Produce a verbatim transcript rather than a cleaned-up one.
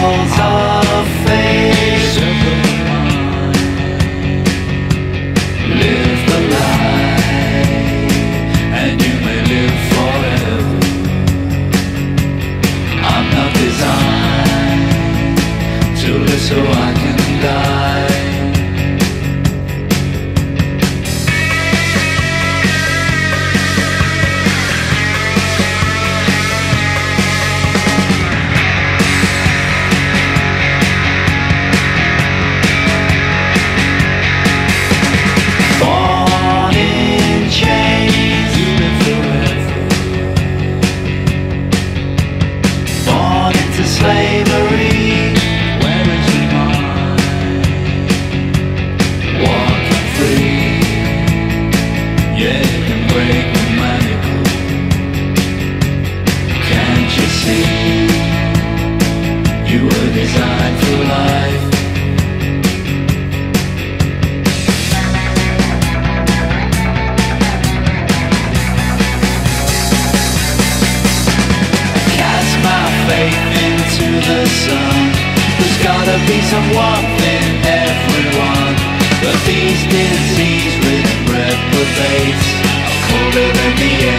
walls of fate. Live the life, and you may live forever. I'm not designed to live so I can die. Slavery, where is your mind? Walking free, yeah, you can break the manacles. Can't you see? You were designed for life. Cast my faith into the sun. There's gotta be some warmth in everyone, but these disease-ridden reprobates are colder than the air.